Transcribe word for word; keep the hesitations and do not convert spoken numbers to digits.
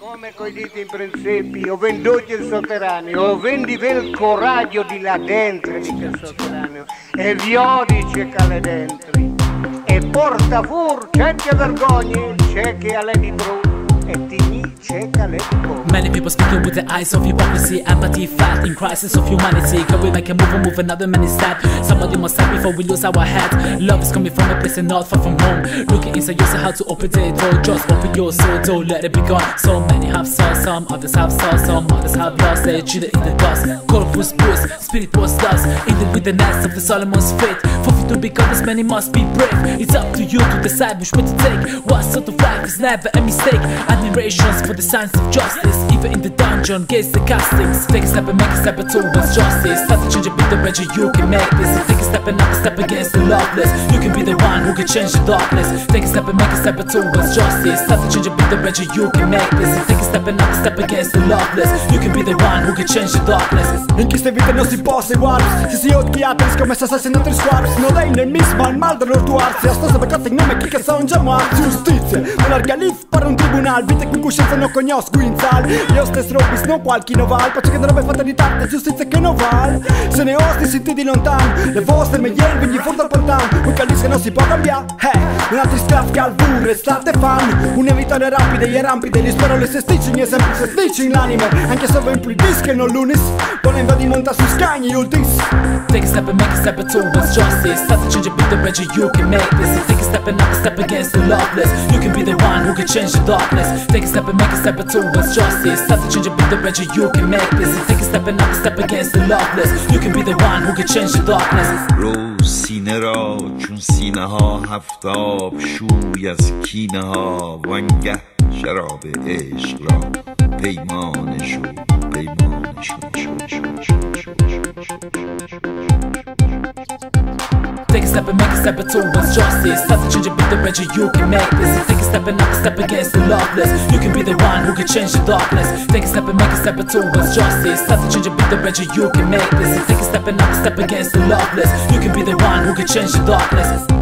Come coi diti in principio, venduti il sotterraneo, vendi il coraggio di là dentro di quel sotterraneo, e viodice cale dentro, e porta fur, c'è che vergogne, c'è che alle di bru, e tigni c'è che alle di bru. Many people speaking with the eyes of hypocrisy, empathy, fact, in crisis of humanity. Can we make a move and move another man instead? Somebody must start before we lose our head. Love is coming from a place and not far from home. Looking inside yourself, how to open the door. Just open your soul, don't let it be gone. So many have saw, some others have saw, some others have lost. They cheated in the dust. Corpus bruised, spirit was lost. In the wilderness of the Solomon's faith. For you to become this many must be brave. It's up to you to decide which way to take. What sort of life is never a mistake. Admirations for the signs of justice. Even in the dungeon, gaze the castings. Take a step and make a step towards justice. Start to change a bit the better you can make this. Take a step and not a step against the loveless. You can be the one who can change the darkness. Take a step and make a step towards justice. Start to change a bit the better you can make this. Take a step and not a step against the loveless. You can be the one who can change the darkness. En queste vite non si può seguirsi. Si si odchiate come se assassino altri squadri. Non dai nel mismo al mal dell'ortuarsi. A stosa beccate in nome chi che sono già morti. Giustizia, non larga lif per un tribunal. Vite con coscienza non conosco guinzal. Io stesso robis non qualche noval. Pace che dovrebbe fatta di tante giustizia che non val. Se ne osti senti di lontano. Le vostre meglio vigli fuori dal portano. Un caldis che non si può cambiare. Eh, un altro sclaf che al burro restate fan. Una vittoria rapida e rampide. Li spero le se sticci, gli esempi se sticci in l'anime. Anche se voi implidis che non l'unis. Volendo di monta su scagni ultis. Take a step and make a step towards justice. Start to change a bit the better you can make this. Take a step and not a step against the loveless. You can be the one who can change the darkness. Take a step and make a step towards justice. Start to change a bit the better you can make this. Take a step and not a step against the loveless. You can be the one who can change the darkness. روز سینه را چون سینه ها هفتاب شوی از کینه ها وانگه شراب عشق را پیمان شو پیمان شو شو شو شو Take a step and make a step towards justice. Start to change a bit the better you can make this. Take a step and not a step against the loveless. You can be the one who can change the darkness. Take a step and make a step towards justice. Start to change a bit the better you can make this. Take a step and not a step against the loveless. You can be the one who can change the darkness.